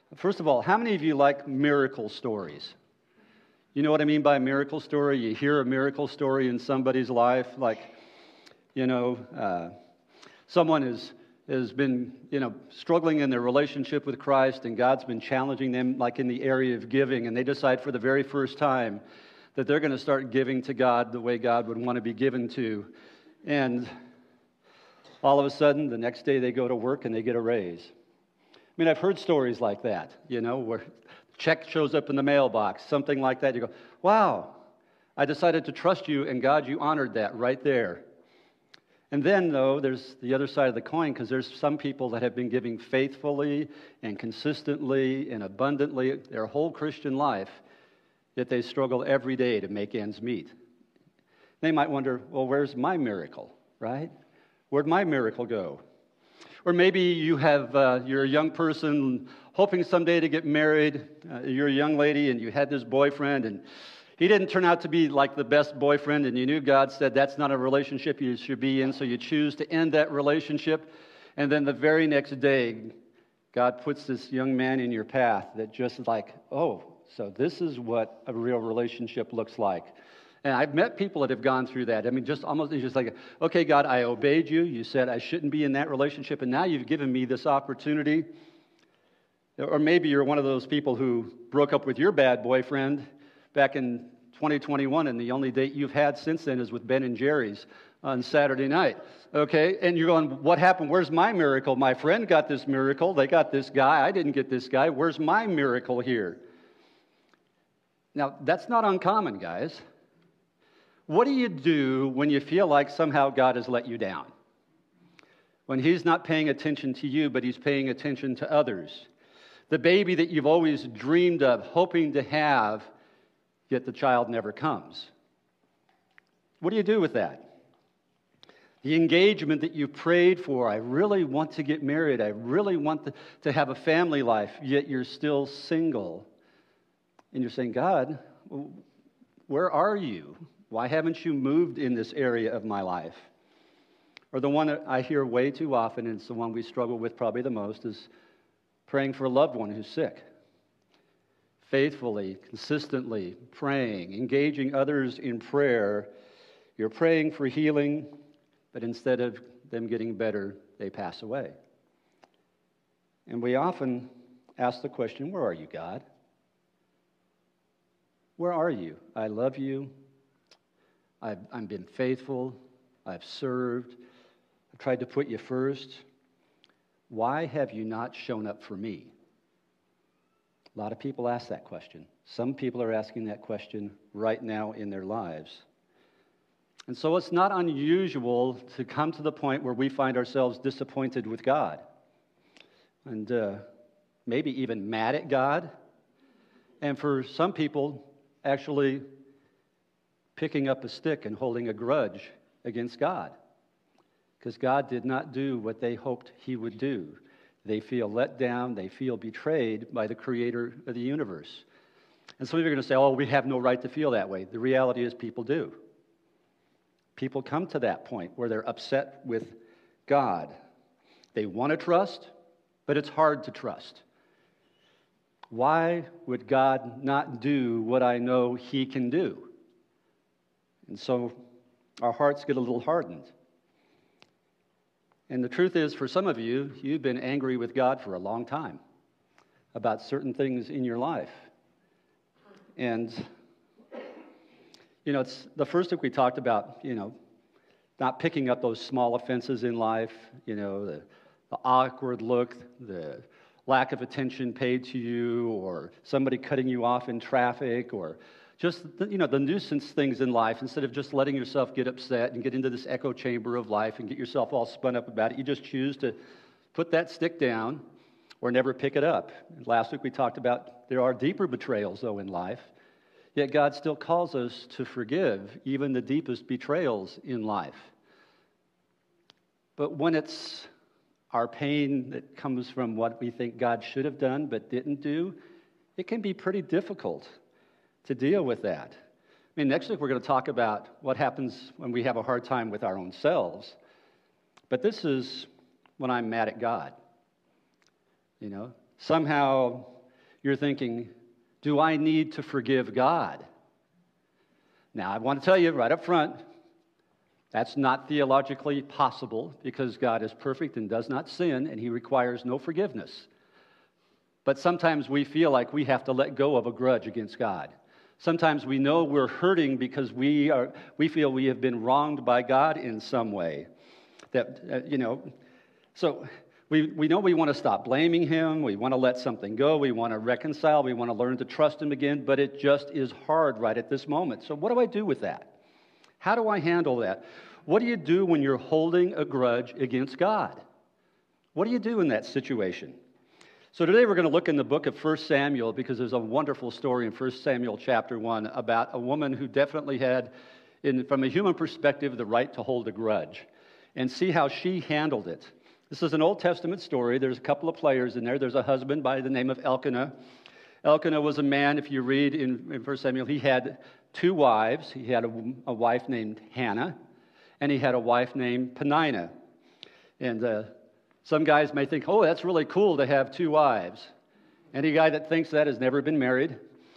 First of all, how many of you like miracle stories? You know what I mean by a miracle story? You hear a miracle story in somebody's life, like, someone has been, struggling in their relationship with Christ, and God's been challenging them, like in the area of giving, and they decide for the very first time that they're going to start giving to God the way God would want to be given to. And all of a sudden, the next day they go to work and they get a raise. I mean, I've heard stories like that, where check shows up in the mailbox, something like that. You go, wow, I decided to trust you, and God, you honored that right there. And then, though, there's the other side of the coin, because there's some people that have been giving faithfully and consistently and abundantly their whole Christian life, yet they struggle every day to make ends meet. They might wonder, well, where's my miracle, right? Where'd my miracle go? Or maybe you're a young person hoping someday to get married. You're a young lady and you had this boyfriend, and he didn't turn out to be like the best boyfriend, and you knew God said that's not a relationship you should be in, so you choose to end that relationship. And then the very next day, God puts this young man in your path that just like, oh, so this is what a real relationship looks like. And I've met people that have gone through that. I mean, just like, okay, God, I obeyed you. You said I shouldn't be in that relationship, and now you've given me this opportunity. Or maybe you're one of those people who broke up with your bad boyfriend back in 2021, and the only date you've had since then is with Ben and Jerry's on Saturday night. Okay, and you're going, what happened? Where's my miracle? My friend got this miracle. They got this guy. I didn't get this guy. Where's my miracle here? Now, that's not uncommon, guys. What do you do when you feel like somehow God has let you down? When He's not paying attention to you, but He's paying attention to others. The baby that you've always dreamed of, hoping to have, yet the child never comes. What do you do with that? The engagement that you prayed for, I really want to get married, I really want to have a family life, yet you're still single. And you're saying, God, where are you? Why haven't you moved in this area of my life? Or the one that I hear way too often, and it's the one we struggle with probably the most, is praying for a loved one who's sick. Faithfully, consistently praying, engaging others in prayer. You're praying for healing, but instead of them getting better, they pass away. And we often ask the question, where are you, God? Where are you? I love you. I've been faithful. I've served. I've tried to put you first. Why have you not shown up for me? A lot of people ask that question. Some people are asking that question right now in their lives. And so it's not unusual to come to the point where we find ourselves disappointed with God. And maybe even mad at God. And for some people, actually picking up a stick and holding a grudge against God. Because God did not do what they hoped He would do. They feel let down, they feel betrayed by the Creator of the universe. And some of you are going to say, oh, we have no right to feel that way. The reality is people do. People come to that point where they're upset with God. They want to trust, but it's hard to trust. Why would God not do what I know He can do? And so our hearts get a little hardened. And the truth is, for some of you, you've been angry with God for a long time about certain things in your life. And, it's the first week we talked about, not picking up those small offenses in life, the awkward look, the lack of attention paid to you, or somebody cutting you off in traffic, or just, the nuisance things in life. Instead of just letting yourself get upset and get into this echo chamber of life and get yourself all spun up about it, you just choose to put that stick down or never pick it up. Last week we talked about there are deeper betrayals, though, in life, yet God still calls us to forgive even the deepest betrayals in life. But when it's our pain that comes from what we think God should have done but didn't do, it can be pretty difficult to deal with that. I mean, next week we're going to talk about what happens when we have a hard time with our own selves. But this is when I'm mad at God. Somehow you're thinking, do I need to forgive God? Now, I want to tell you right up front, that's not theologically possible because God is perfect and does not sin, and he requires no forgiveness. But sometimes we feel like we have to let go of a grudge against God. Sometimes we know we're hurting because we feel we have been wronged by God in some way. So we know we want to stop blaming him. We want to let something go. We want to reconcile. We want to learn to trust him again. But it just is hard right at this moment. So what do I do with that? How do I handle that? What do you do when you're holding a grudge against God? What do you do in that situation? So today we're going to look in the book of 1 Samuel because there's a wonderful story in 1 Samuel chapter 1 about a woman who definitely had, from a human perspective, the right to hold a grudge and see how she handled it. This is an Old Testament story. There's a couple of players in there. There's a husband by the name of Elkanah. Elkanah was a man, if you read in 1 Samuel, he had two wives. He had a wife named Hannah, and he had a wife named Peninnah. And some guys may think, oh, that's really cool to have two wives. Any guy that thinks that has never been married.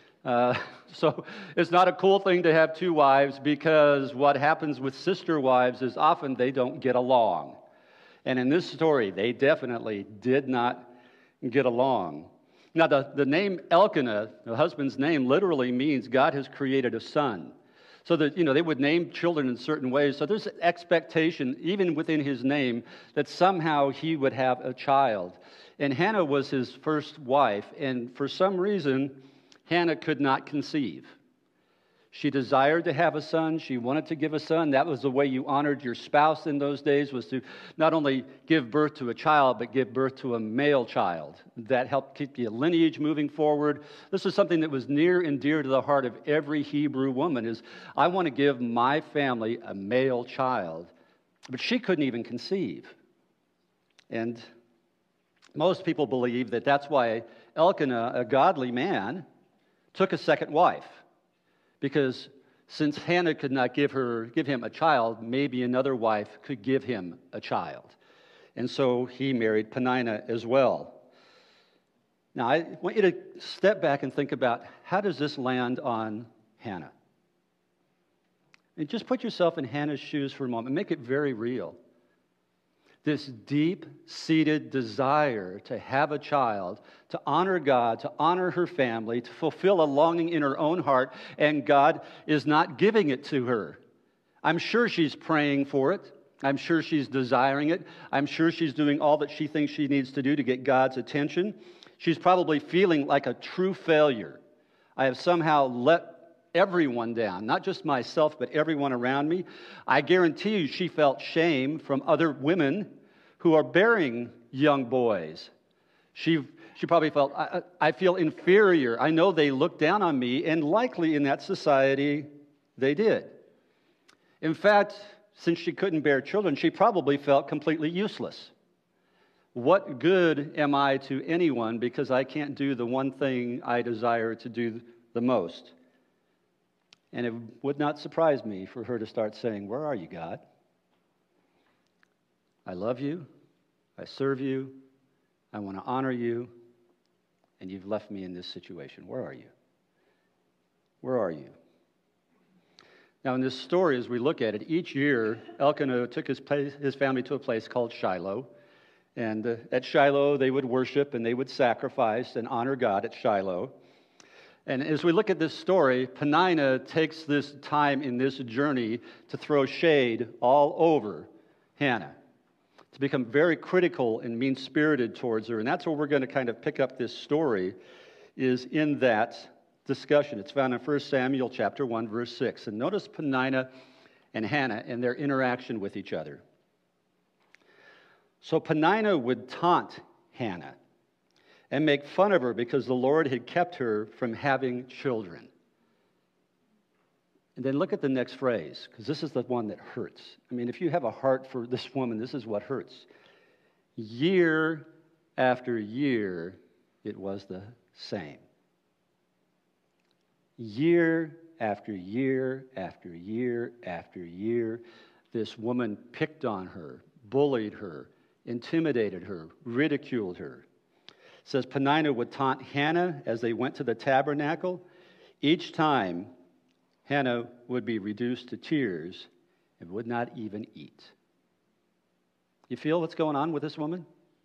So it's not a cool thing to have two wives because what happens with sister wives is often they don't get along. And in this story, they definitely did not get along. Now, the name Elkanah, the husband's name, literally means God has created a son. So that, they would name children in certain ways. So there's an expectation, even within his name, that somehow he would have a child. And Hannah was his first wife. And for some reason, Hannah could not conceive. She desired to have a son. She wanted to give a son. That was the way you honored your spouse in those days, was to not only give birth to a child, but give birth to a male child. That helped keep the lineage moving forward. This is something that was near and dear to the heart of every Hebrew woman, is I want to give my family a male child. But she couldn't even conceive. And most people believe that that's why Elkanah, a godly man, took a second wife. Because since Hannah could not give him a child, maybe another wife could give him a child. And so he married Peninnah as well. Now, I want you to step back and think about, how does this land on Hannah? And just put yourself in Hannah's shoes for a moment. Make it very real. This deep-seated desire to have a child, to honor God, to honor her family, to fulfill a longing in her own heart, and God is not giving it to her. I'm sure she's praying for it. I'm sure she's desiring it. I'm sure she's doing all that she thinks she needs to do to get God's attention. She's probably feeling like a true failure. I have somehow let everyone down, not just myself, but everyone around me. I guarantee you she felt shame from other women who are bearing young boys. She probably felt, I feel inferior. I know they look down on me, and likely in that society, they did. In fact, since she couldn't bear children, she probably felt completely useless. What good am I to anyone because I can't do the one thing I desire to do the most? And it would not surprise me for her to start saying, where are you, God? I love you. I serve you. I want to honor you. And you've left me in this situation. Where are you? Where are you? Now, in this story, as we look at it, each year, Elkanah took his family to a place called Shiloh. And at Shiloh, they would worship and they would sacrifice and honor God at Shiloh. And as we look at this story, Peninnah takes this time in this journey to throw shade all over Hannah, to become very critical and mean-spirited towards her. And that's where we're going to kind of pick up this story, is in that discussion. It's found in 1 Samuel chapter 1, verse 6. And notice Peninnah and Hannah and their interaction with each other. So Peninnah would taunt Hannah and make fun of her because the Lord had kept her from having children. And then look at the next phrase, because this is the one that hurts. I mean, if you have a heart for this woman, this is what hurts. Year after year, it was the same. Year after year after year after year, this woman picked on her, bullied her, intimidated her, ridiculed her. It says Peninnah would taunt Hannah as they went to the tabernacle. Each time, Hannah would be reduced to tears and would not even eat. You feel what's going on with this woman?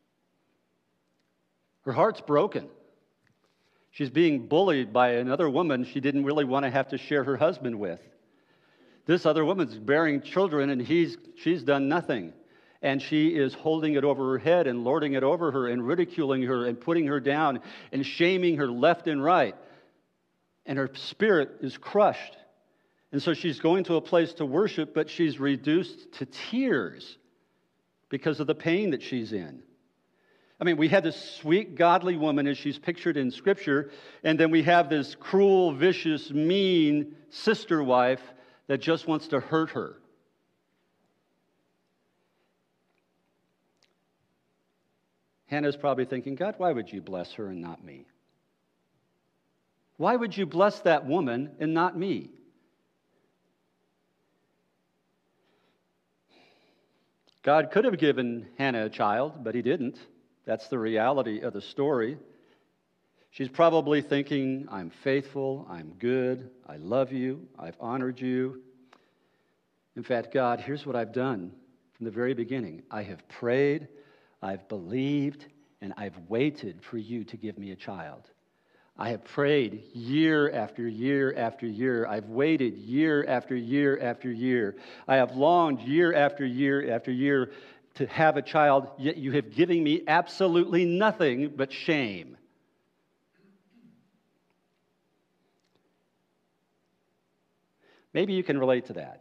Her heart's broken. She's being bullied by another woman she didn't really want to have to share her husband with. This other woman's bearing children, and she's done nothing. And she is holding it over her head and lording it over her and ridiculing her and putting her down and shaming her left and right. And her spirit is crushed. And so she's going to a place to worship, but she's reduced to tears because of the pain that she's in. I mean, we had this sweet, godly woman as she's pictured in Scripture, and then we have this cruel, vicious, mean sister wife that just wants to hurt her. Hannah's probably thinking, God, why would you bless her and not me? Why would you bless that woman and not me? God could have given Hannah a child, but he didn't. That's the reality of the story. She's probably thinking, I'm faithful, I'm good, I love you, I've honored you. In fact, God, here's what I've done from the very beginning. I have prayed, I've believed, and I've waited for you to give me a child. I have prayed year after year after year. I've waited year after year after year. I have longed year after year after year to have a child, yet you have given me absolutely nothing but shame. Maybe you can relate to that.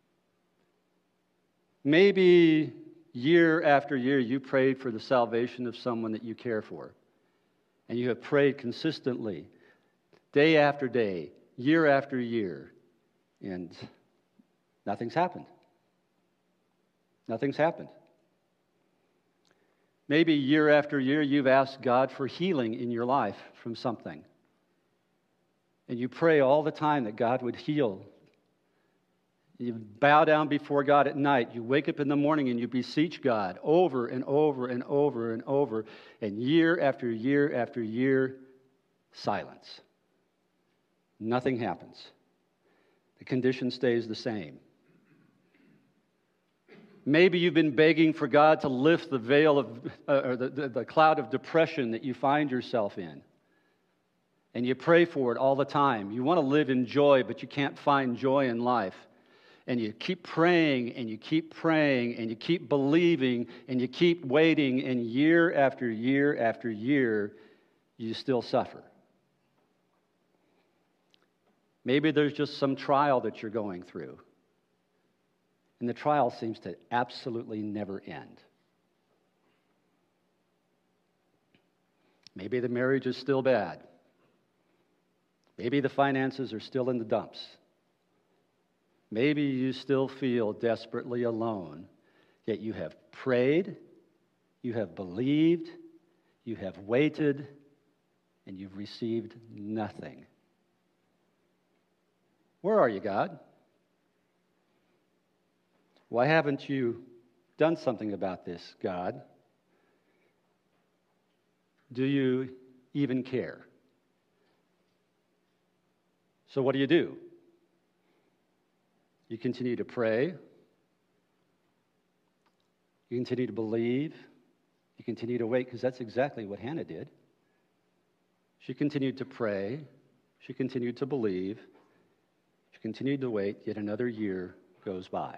Maybe year after year you prayed for the salvation of someone that you care for. And you have prayed consistently, day after day, year after year, and nothing's happened. Nothing's happened. Maybe year after year you've asked God for healing in your life from something. And you pray all the time that God would heal. You bow down before God at night. You wake up in the morning and you beseech God over and over and over and over. And year after year after year, silence. Nothing happens. The condition stays the same. Maybe you've been begging for God to lift the veil of, or the cloud of depression that you find yourself in. And you pray for it all the time. You want to live in joy, but you can't find joy in life. And you keep praying, and you keep praying, and you keep believing, and you keep waiting, and year after year after year, you still suffer. Maybe there's just some trial that you're going through. And the trial seems to absolutely never end. Maybe the marriage is still bad. Maybe the finances are still in the dumps. Maybe you still feel desperately alone, yet you have prayed, you have believed, you have waited, and you've received nothing. Where are you, God? Why haven't you done something about this, God? Do you even care? So what do? You continue to pray. You continue to believe. You continue to wait, because that's exactly what Hannah did. She continued to pray. She continued to believe. She continued to wait, yet another year goes by.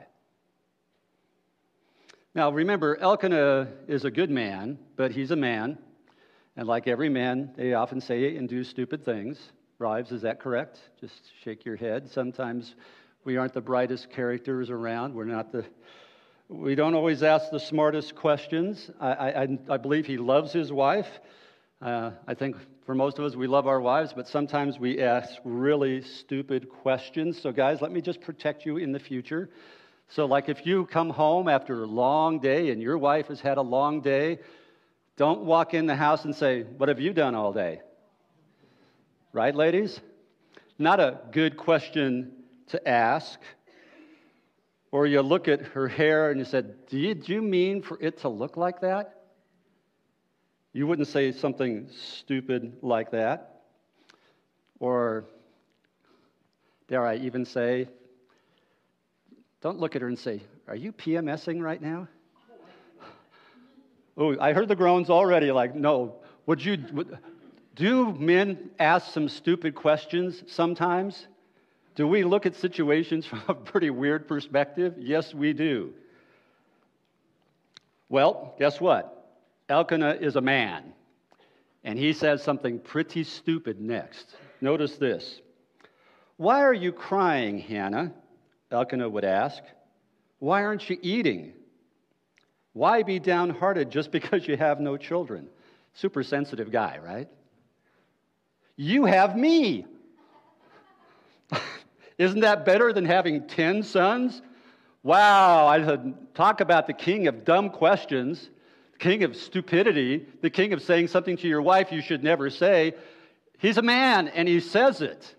Now, remember, Elkanah is a good man, but he's a man. And like every man, they often say and do stupid things. Wives, is that correct? Just shake your head. Sometimes we aren't the brightest characters around. We don't always ask the smartest questions. I believe he loves his wife. I think for most of us, we love our wives, but sometimes we ask really stupid questions. So guys, let me just protect you in the future. So like if you come home after a long day and your wife has had a long day, don't walk in the house and say, "What have you done all day?" Right, ladies? Not a good question to ask. Or you look at her hair and you said, did you mean for it to look like that? You wouldn't say something stupid like that. Or, dare I even say, don't look at her and say, are you PMSing right now? Oh, I heard the groans already, like, no. Do men ask some stupid questions sometimes? Do we look at situations from a pretty weird perspective? Yes, we do. Well, guess what? Elkanah is a man, and he says something pretty stupid next. Notice this. Why are you crying, Hannah? Elkanah would ask. Why aren't you eating? Why be downhearted just because you have no children? Super sensitive guy, right? You have me. Isn't that better than having 10 sons? Wow, I talk about the king of dumb questions, the king of stupidity, the king of saying something to your wife you should never say. He's a man, and he says it.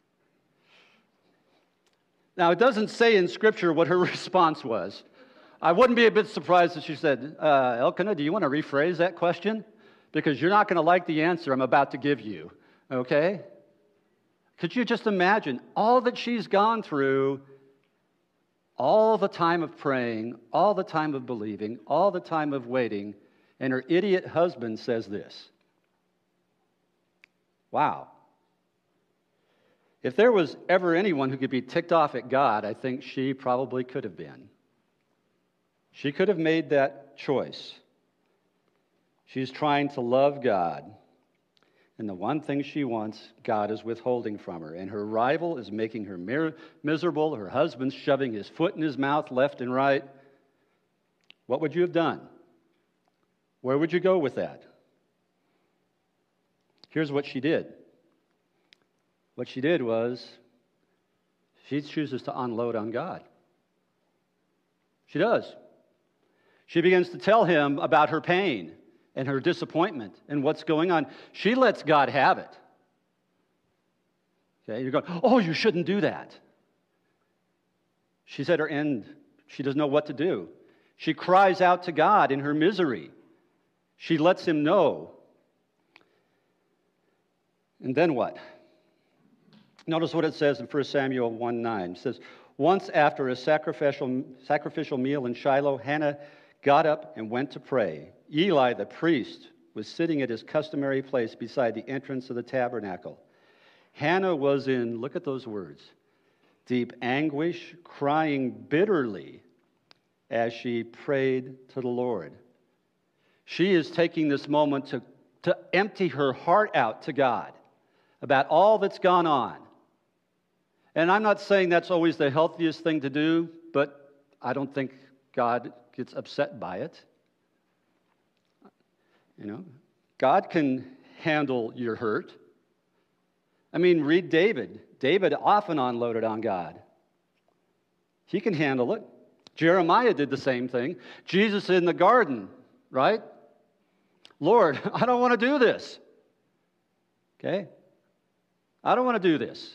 Now, it doesn't say in Scripture what her response was. I wouldn't be a bit surprised if she said, Elkanah, do you want to rephrase that question? Because you're not going to like the answer I'm about to give you, okay? Could you just imagine all that she's gone through, all the time of praying, all the time of believing, all the time of waiting, and her idiot husband says this. Wow. If there was ever anyone who could be ticked off at God, I think she probably could have been. She could have made that choice. She's trying to love God, and the one thing she wants, God is withholding from her. And her rival is making her miserable. Her husband's shoving his foot in his mouth left and right. What would you have done? Where would you go with that? Here's what she did. What she did was she chooses to unload on God. She does. She begins to tell him about her pain and her disappointment and what's going on. She lets God have it. Okay, you're going, oh, you shouldn't do that. She's at her end. She doesn't know what to do. She cries out to God in her misery. She lets him know. And then what? Notice what it says in 1 Samuel 1:9. It says, once after a sacrificial meal in Shiloh, Hannah got up and went to pray. Eli, the priest, was sitting at his customary place beside the entrance of the tabernacle. Hannah was in, look at those words, deep anguish, crying bitterly as she prayed to the Lord. She is taking this moment to empty her heart out to God about all that's gone on. And I'm not saying that's always the healthiest thing to do, but I don't think God gets upset by it. You know, God can handle your hurt. I mean, read David. David often unloaded on God. He can handle it. Jeremiah did the same thing. Jesus in the garden, right? Lord, I don't want to do this. Okay? I don't want to do this.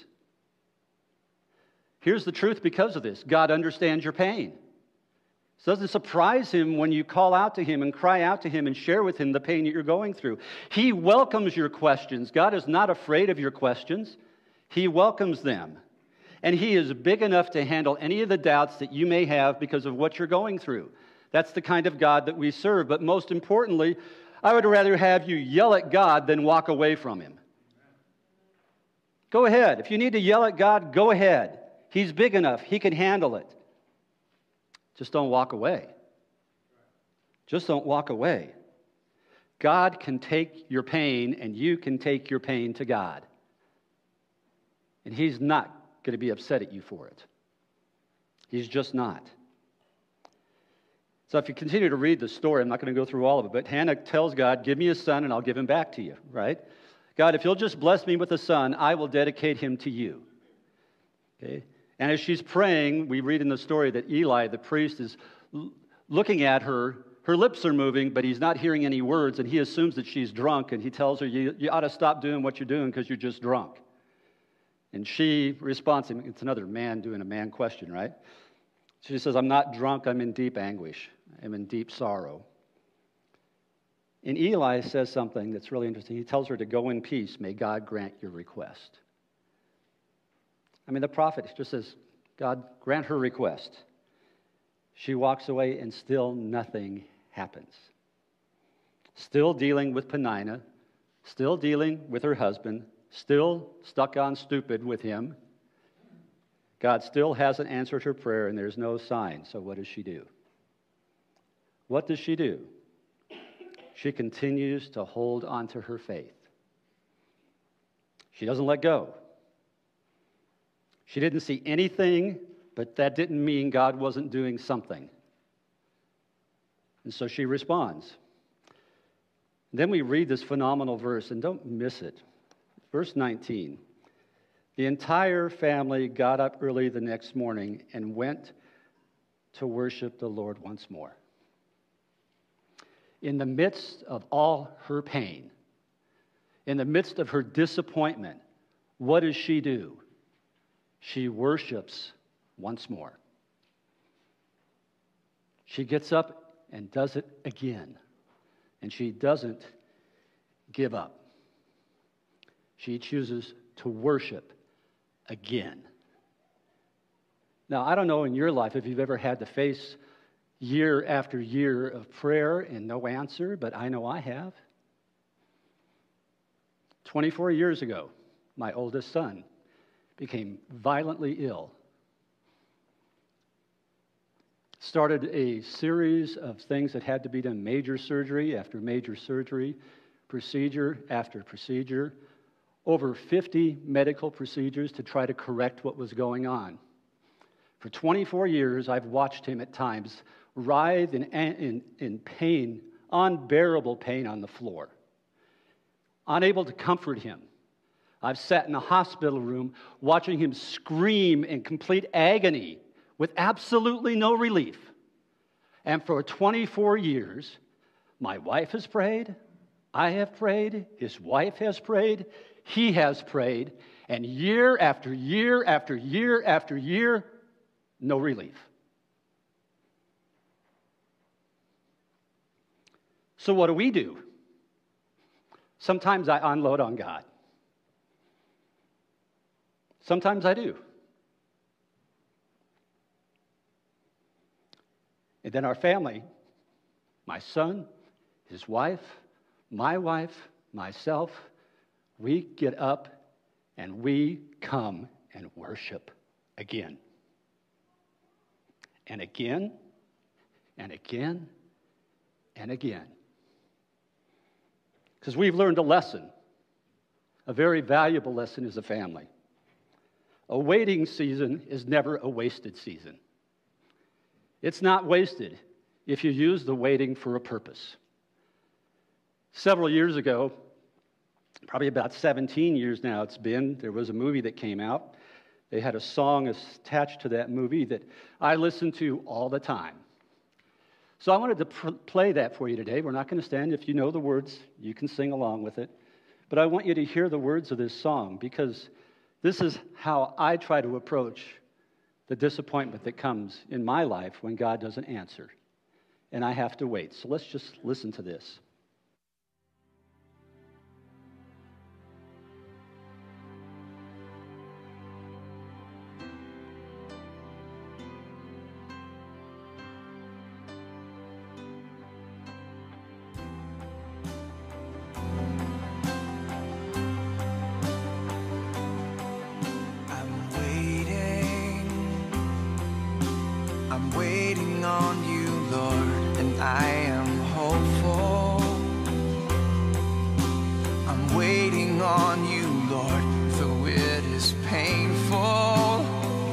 Here's the truth because of this. God understands your pain. It doesn't surprise him when you call out to him and cry out to him and share with him the pain that you're going through. He welcomes your questions. God is not afraid of your questions. He welcomes them. And he is big enough to handle any of the doubts that you may have because of what you're going through. That's the kind of God that we serve. But most importantly, I would rather have you yell at God than walk away from him. Go ahead. If you need to yell at God, go ahead. He's big enough. He can handle it. Just don't walk away. Just don't walk away. God can take your pain, and you can take your pain to God. And he's not going to be upset at you for it. He's just not. So if you continue to read the story, I'm not going to go through all of it, but Hannah tells God, give me a son and I'll give him back to you, right? God, if you'll just bless me with a son, I will dedicate him to you. Okay? And as she's praying, we read in the story that Eli, the priest, is looking at her. Her lips are moving, but he's not hearing any words, and he assumes that she's drunk, and he tells her, you ought to stop doing what you're doing because you're just drunk. And she responds, it's another man doing a man question, right? She says, I'm not drunk, I'm in deep anguish. I'm in deep sorrow. And Eli says something that's really interesting. He tells her to go in peace. May God grant your request. I mean, the prophet just says, God, grant her request. She walks away and still nothing happens. Still dealing with Peninnah, still dealing with her husband, still stuck on stupid with him. God still hasn't answered her prayer and there's no sign. So what does she do? What does she do? She continues to hold on to her faith. She doesn't let go. She didn't see anything, but that didn't mean God wasn't doing something. And so she responds. Then we read this phenomenal verse, and don't miss it. Verse 19. The entire family got up early the next morning and went to worship the Lord once more. In the midst of all her pain, in the midst of her disappointment, what does she do? She worships once more. She gets up and does it again. And she doesn't give up. She chooses to worship again. Now, I don't know in your life if you've ever had to face year after year of prayer and no answer, but I know I have. 24 years ago, my oldest son became violently ill. Started a series of things that had to be done, major surgery after major surgery, procedure after procedure, over 50 medical procedures to try to correct what was going on. For 24 years, I've watched him at times writhe in pain, unbearable pain on the floor, unable to comfort him. I've sat in a hospital room watching him scream in complete agony with absolutely no relief. And for 24 years, my wife has prayed, I have prayed, his wife has prayed, he has prayed, and year after year after year after year, no relief. So what do? Sometimes I unload on God. Sometimes I do. And then our family, my son, his wife, myself, we get up and we come and worship again. And again, and again, and again. Because we've learned a lesson, a very valuable lesson as a family. A waiting season is never a wasted season. It's not wasted if you use the waiting for a purpose. Several years ago, probably about 17 years now it's been, there was a movie that came out. They had a song attached to that movie that I listen to all the time. So I wanted to play that for you today. We're not going to stand. If you know the words, you can sing along with it. But I want you to hear the words of this song because this is how I try to approach the disappointment that comes in my life when God doesn't answer. And I have to wait. So let's just listen to this. Waiting on you, Lord, and I am hopeful. I'm waiting on you, Lord, though it is painful.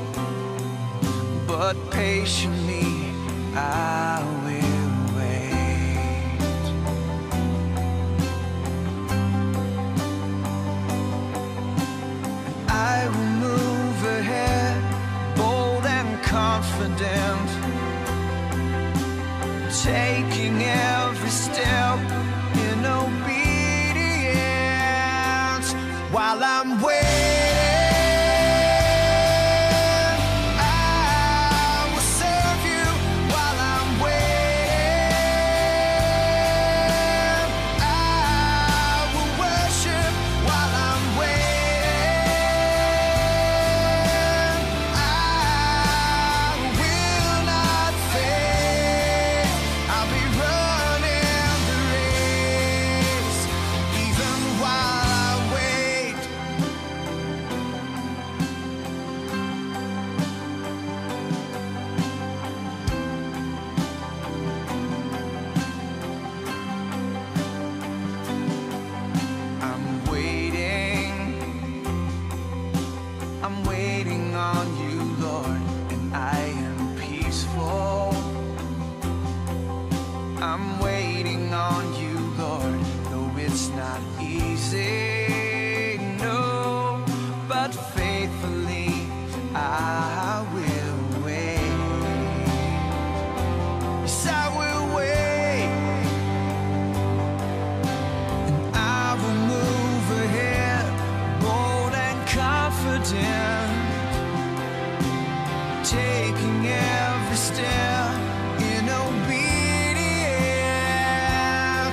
But patiently I will wait. And I will move ahead, bold and confident, taking every step in obedience while I'm waiting. I will serve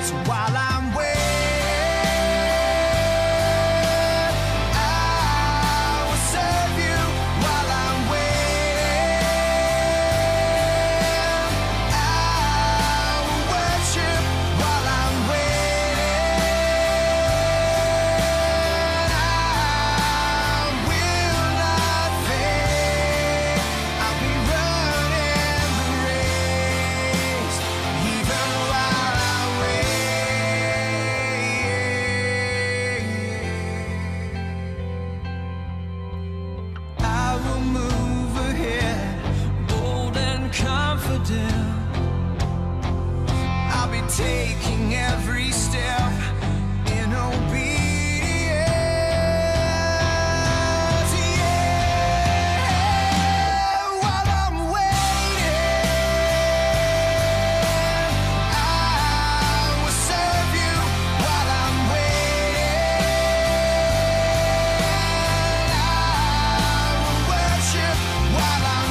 So while I'm waiting, taking every step in obedience, yeah. While I'm waiting, I will serve you. While I'm waiting, I will worship. While I'm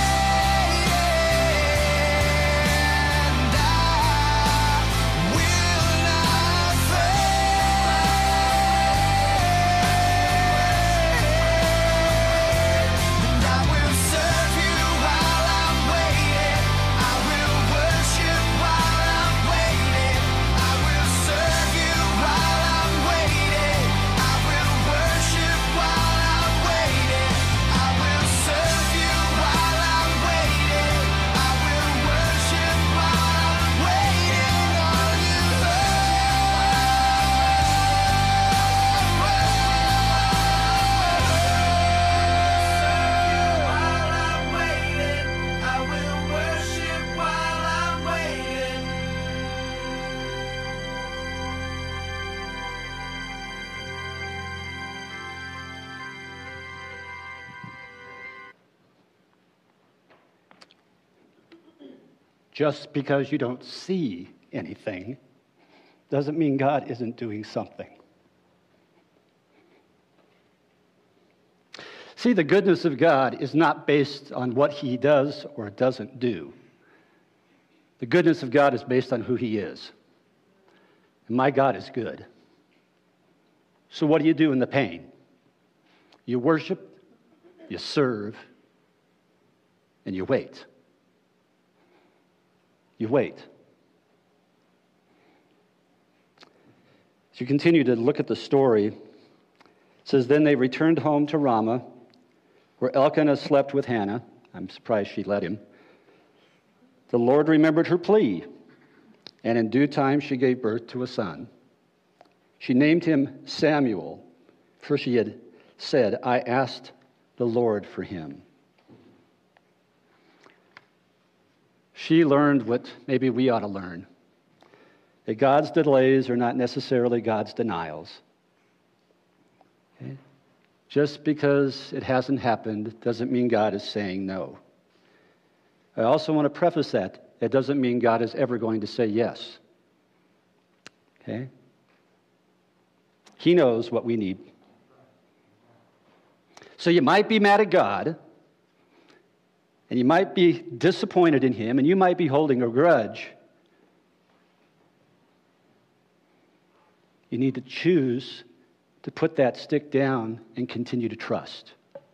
Just because you don't see anything doesn't mean God isn't doing something. See, the goodness of God is not based on what he does or doesn't do. The goodness of God is based on who he is. And my God is good. So what do you do in the pain? You worship, you serve, and you wait. You wait. As you continue to look at the story, it says, then they returned home to Ramah, where Elkanah slept with Hannah. I'm surprised she let him. The Lord remembered her plea, and in due time she gave birth to a son. She named him Samuel, for she had said, I asked the Lord for him. She learned what maybe we ought to learn, that God's delays are not necessarily God's denials. Okay? Just because it hasn't happened doesn't mean God is saying no. I also want to preface that. It doesn't mean God is ever going to say yes. Okay? He knows what we need. So you might be mad at God, and you might be disappointed in him, and you might be holding a grudge. You need to choose to put that stick down and continue to trust.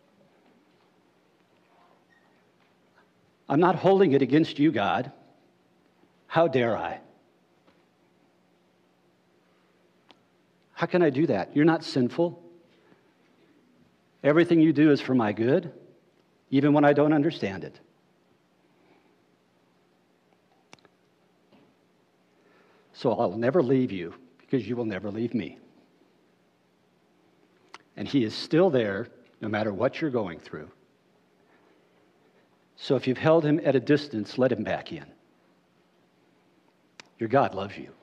I'm not holding it against you, God. How dare I? How can I do that? You're not sinful. Everything you do is for my good, even when I don't understand it. So I'll never leave you because you will never leave me. And he is still there no matter what you're going through. So if you've held him at a distance, let him back in. Your God loves you.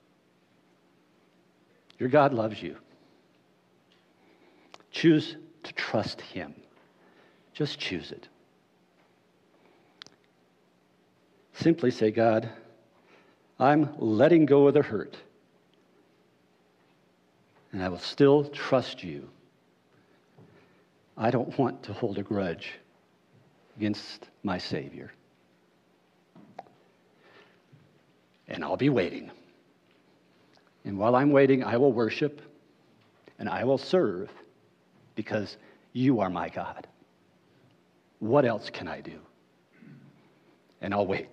Your God loves you. Choose to trust him. Just choose it. Simply say, God, I'm letting go of the hurt, and I will still trust you. I don't want to hold a grudge against my Savior. And I'll be waiting. And while I'm waiting, I will worship and I will serve because you are my God. What else can I do? And I'll wait.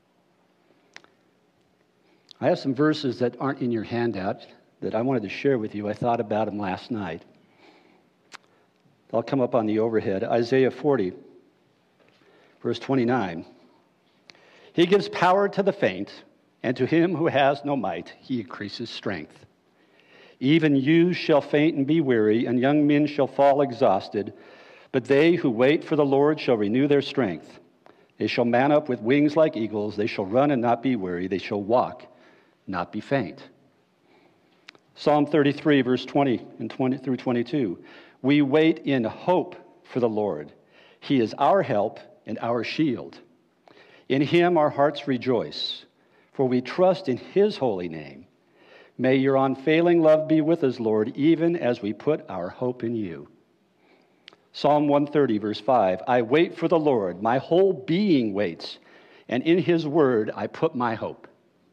I have some verses that aren't in your handout that I wanted to share with you. I thought about them last night. They'll come up on the overhead. Isaiah 40, verse 29. He gives power to the faint, and to him who has no might, he increases strength. Even youths shall faint and be weary, and young men shall fall exhausted. But they who wait for the Lord shall renew their strength. They shall mount up with wings like eagles. They shall run and not be weary. They shall walk, not be faint. Psalm 33, verse 20 and 20 through 22. We wait in hope for the Lord. He is our help and our shield. In him our hearts rejoice, for we trust in his holy name. May your unfailing love be with us, Lord, even as we put our hope in you. Psalm 130, verse 5. I wait for the Lord. My whole being waits, and in his word I put my hope.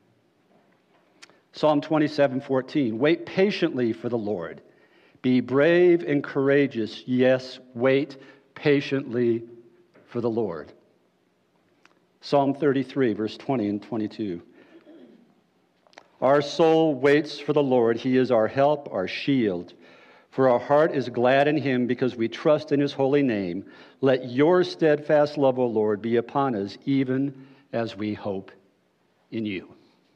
Psalm 27, 14. Wait patiently for the Lord. Be brave and courageous. Yes, wait patiently for the Lord. Psalm 33, verse 20 and 22. Our soul waits for the Lord. He is our help, our shield. For our heart is glad in him because we trust in his holy name. Let your steadfast love, O Lord, be upon us, even as we hope in you.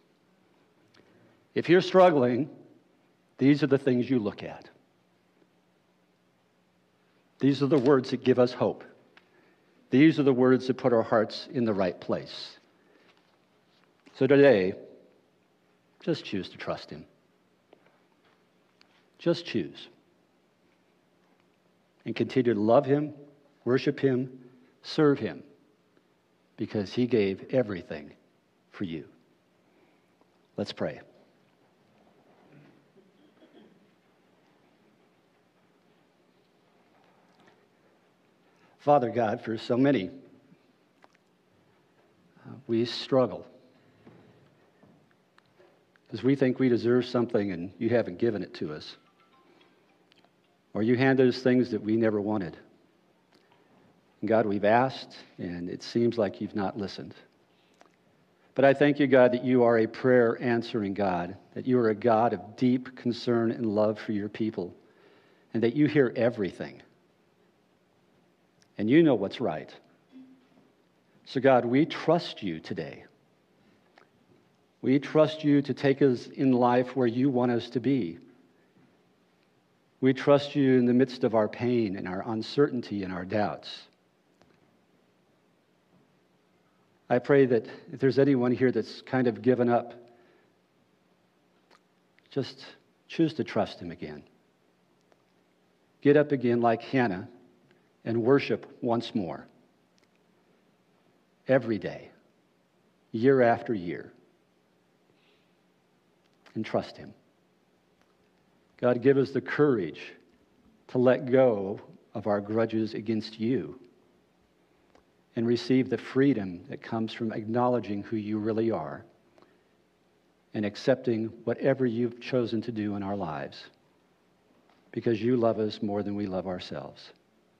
If you're struggling, these are the things you look at. These are the words that give us hope. These are the words that put our hearts in the right place. So today, just choose to trust him. Just choose. And continue to love him, worship him, serve him, because he gave everything for you. Let's pray. Father God, for so many, we struggle because we think we deserve something and you haven't given it to us. Or you handed us things that we never wanted. And God, we've asked, and it seems like you've not listened. But I thank you, God, that you are a prayer-answering God, that you are a God of deep concern and love for your people, and that you hear everything. And you know what's right. So God, we trust you today. We trust you to take us in life where you want us to be. We trust you in the midst of our pain and our uncertainty and our doubts. I pray that if there's anyone here that's kind of given up, just choose to trust him again. Get up again like Hannah and worship once more. Every day, year after year. And trust him. God, give us the courage to let go of our grudges against you and receive the freedom that comes from acknowledging who you really are and accepting whatever you've chosen to do in our lives because you love us more than we love ourselves.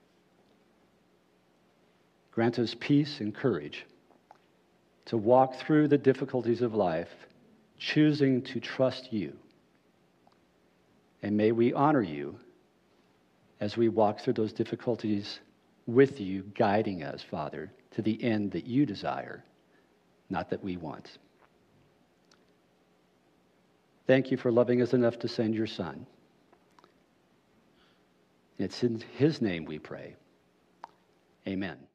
Grant us peace and courage to walk through the difficulties of life, choosing to trust you. And may we honor you as we walk through those difficulties with you, guiding us, Father, to the end that you desire, not that we want. Thank you for loving us enough to send your Son. It's in his name we pray. Amen.